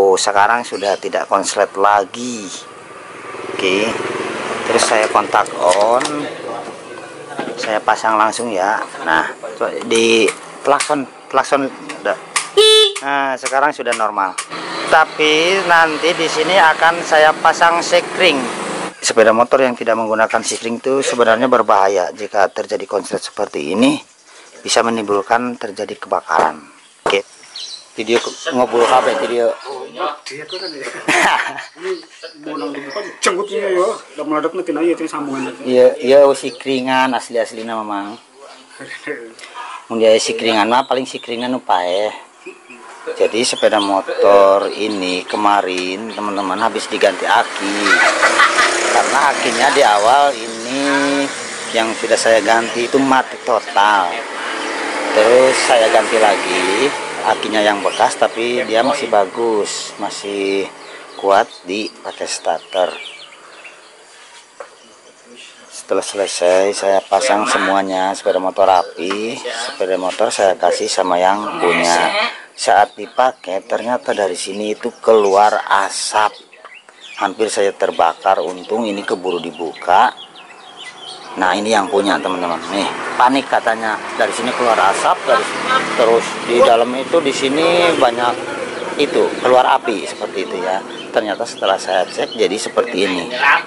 Tuh sekarang sudah tidak konslet lagi. Oke, terus saya kontak on, saya pasang langsung ya. Nah di klakson udah. Nah sekarang sudah normal. Tapi nanti di sini akan saya pasang sekring. Sepeda motor yang tidak menggunakan sekring itu sebenarnya berbahaya. Jika terjadi konslet seperti ini bisa menimbulkan terjadi kebakaran. Oke, video ngobrol kabeh video. Iya sikringan asli nama mang. Mundia sikringan mah paling sikringan upae. Jadi sepeda motor ini kemarin teman-teman habis diganti aki. Karena akinya di awal ini yang sudah saya ganti itu mati total. Terus saya ganti lagi akinya yang bekas, tapi dia masih bagus, masih kuat dipakai starter. Setelah selesai saya pasang semuanya sepeda motor rapi. Sepeda motor saya kasih sama yang punya. Saat dipakai ternyata dari sini itu keluar asap. Hampir saya terbakar, untung ini keburu dibuka. Nah ini yang punya teman-teman, nih panik katanya dari sini keluar asap, terus di dalam itu di sini banyak itu keluar api seperti itu ya. Ternyata setelah saya cek jadi seperti ini.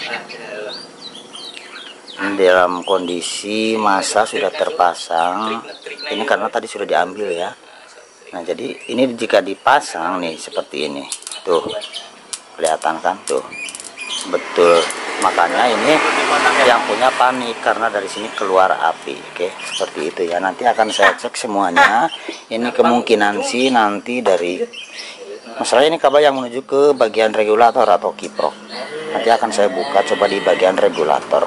Dalam kondisi masa sudah terpasang, ini karena tadi sudah diambil ya. Nah jadi ini jika dipasang nih seperti ini, tuh kelihatan kan tuh, betul. Makanya ini yang punya panik karena dari sini keluar api. Oke, seperti itu ya. Nanti akan saya cek semuanya. Ini kemungkinan sih nanti dari masalah ini kabel yang menuju ke bagian regulator atau kiprok. Nanti akan saya buka coba di bagian regulator.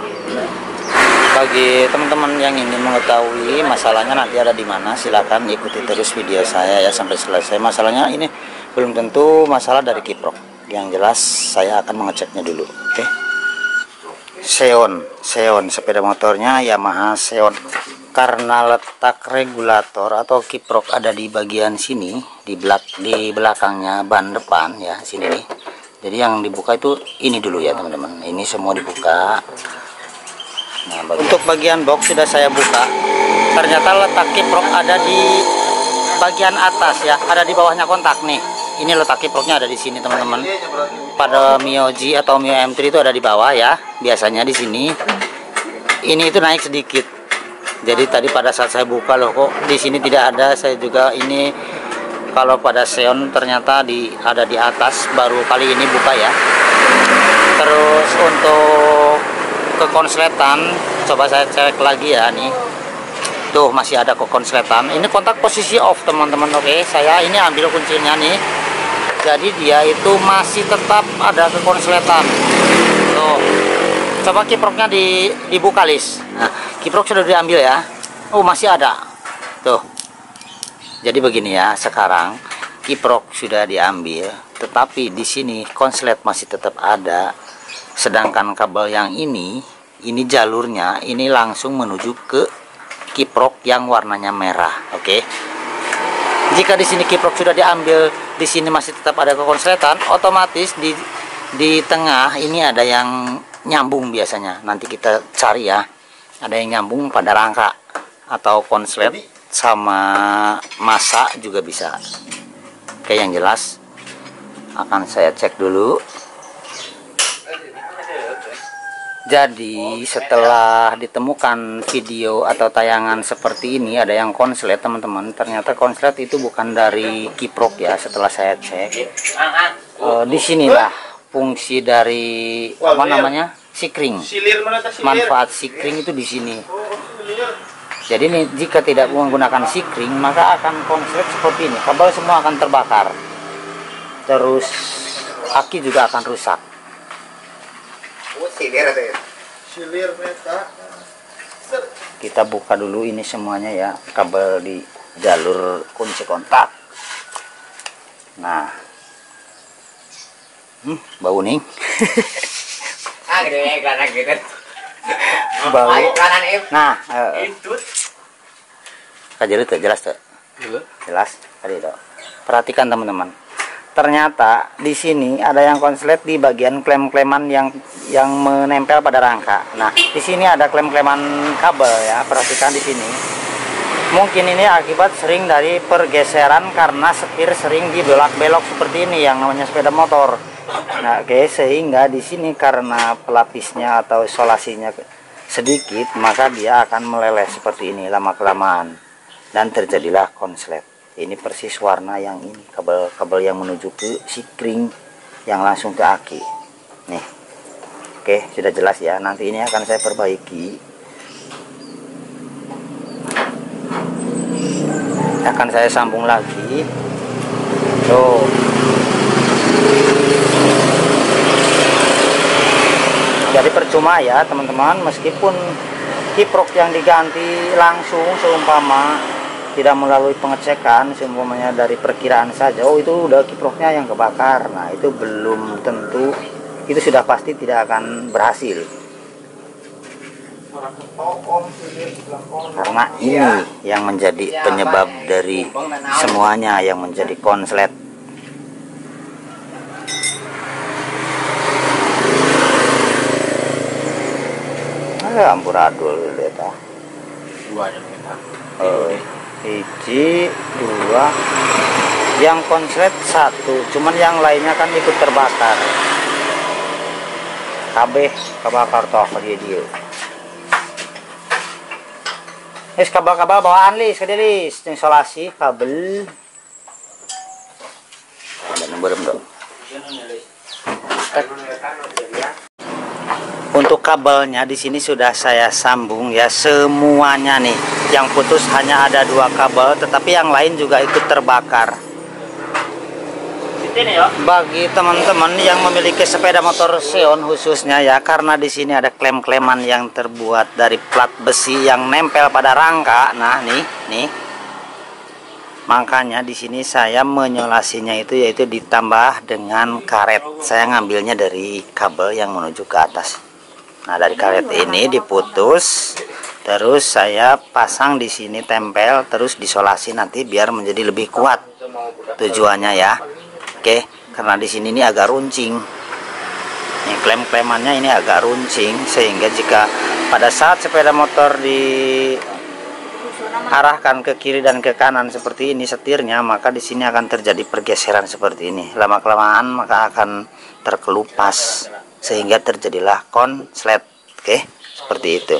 Bagi teman-teman yang ingin mengetahui masalahnya nanti ada di mana, silakan ikuti terus video saya ya sampai selesai. Masalahnya ini belum tentu masalah dari kiprok. Yang jelas saya akan mengeceknya dulu. Oke. Xeon sepeda motornya Yamaha Xeon. Karena letak regulator atau kiprok ada di bagian sini, di belakangnya ban depan ya sini nih. Jadi yang dibuka itu ini dulu ya teman-teman. Ini semua dibuka. Nah, untuk bagian box sudah saya buka. Ternyata letak kiprok ada di bagian atas ya, ada di bawahnya kontak nih. Ini letak kiproknya ada di sini teman-teman. Pada Mio G atau Mio M3 itu ada di bawah ya, biasanya di sini. Ini itu naik sedikit. Jadi tadi pada saat saya buka loh kok di sini tidak ada. Saya juga ini kalau pada Xeon ternyata ada di atas, baru kali ini buka ya. Terus untuk kekonsletan coba saya cek lagi ya nih. Tuh masih ada kekonsletan. Ini kontak posisi off teman-teman. Oke, saya ini ambil kuncinya nih. Jadi dia itu masih tetap ada kekonsletan. Tuh. Coba kiproknya dibuka Lis. Nah, kiprok sudah diambil ya. Oh, masih ada. Tuh. Jadi begini ya, sekarang kiprok sudah diambil, tetapi di sini konslet masih tetap ada. Sedangkan kabel yang ini jalurnya ini langsung menuju ke kiprok yang warnanya merah. Oke. Jika di sini kiprok sudah diambil, di sini masih tetap ada kekonsletan, otomatis di tengah ini ada yang nyambung biasanya. Nanti kita cari ya. Ada yang nyambung pada rangka atau konslet sama masa juga bisa. Oke, yang jelas akan saya cek dulu. Jadi setelah ditemukan video atau tayangan seperti ini ada yang konslet teman-teman, ternyata konslet itu bukan dari kiprok ya. Setelah saya cek, disinilah fungsi dari apa namanya sikring. Manfaat sikring itu di sini. Jadi ini jika tidak menggunakan sikring maka akan konslet seperti ini. Kabel semua akan terbakar. Terus aki juga akan rusak. Kita buka dulu ini semuanya ya, kabel di jalur kunci kontak. Nah, bau nih. Bau. Nah, kajian itu jelas tuh. Jelas tadi tuh. Perhatikan teman-teman. ternyata di sini ada yang konslet di bagian klem-kleman yang menempel pada rangka. Nah, di sini ada klem-kleman kabel ya, perhatikan di sini. Mungkin ini akibat sering dari pergeseran karena setir sering dibelok-belok seperti ini yang namanya sepeda motor. Nah, oke, sehingga di sini karena pelapisnya atau isolasinya sedikit, maka dia akan meleleh seperti ini lama-kelamaan dan terjadilah konslet. Ini persis warna yang ini, kabel-kabel yang menuju ke sikring yang langsung ke aki. Nih. Oke, sudah jelas ya. Nanti ini akan saya perbaiki. Akan saya sambung lagi. Tuh. Jadi percuma ya teman-teman, meskipun kiprok yang diganti langsung seumpama tidak melalui pengecekan, seumpamanya dari perkiraan saja, oh itu udah kiproknya yang kebakar. Nah, itu belum tentu, itu sudah pasti tidak akan berhasil. Karena ini yang menjadi penyebab dari semuanya yang menjadi konslet. Amburadul lihat ah. Hiji, dua, yang konslet satu, cuman yang lainnya kan ikut terbakar. Kabeh kebakar toh dia. Kabel-kabel bawaan lis, isolasi kabel. Ada nomor dong. Untuk kabelnya di sini sudah saya sambung ya semuanya nih. Yang putus hanya ada 2 kabel, tetapi yang lain juga ikut terbakar. Bagi teman-teman yang memiliki sepeda motor Xeon khususnya ya, karena di sini ada klem-kleman yang terbuat dari plat besi yang nempel pada rangka. Nah, nih. Makanya di sini saya menyolasinya itu yaitu ditambah dengan karet. Saya ngambilnya dari kabel yang menuju ke atas. Nah, dari karet ini diputus, terus saya pasang di sini tempel, terus disolasi nanti biar menjadi lebih kuat. Tujuannya ya. Oke, karena di sini ini agak runcing. Ini klem-klemannya ini agak runcing sehingga jika pada saat sepeda motor diarahkan ke kiri dan ke kanan seperti ini setirnya, maka di sini akan terjadi pergeseran seperti ini. Lama-kelamaan maka akan terkelupas sehingga terjadilah konslet. Oke, seperti itu.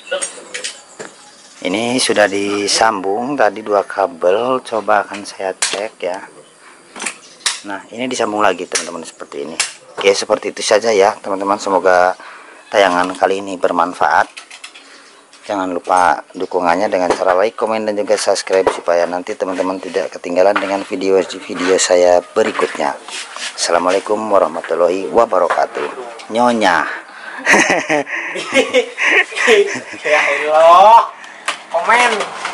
Ini sudah disambung tadi 2 kabel, coba akan saya cek ya. Nah, ini disambung lagi teman-teman seperti ini. Oke, seperti itu saja ya teman-teman, semoga tayangan kali ini bermanfaat. Jangan lupa dukungannya dengan cara like, komen, dan juga subscribe supaya nanti teman-teman tidak ketinggalan dengan video-video saya berikutnya. Assalamualaikum warahmatullahi wabarakatuh. Nyonya. Ya Allah, komen.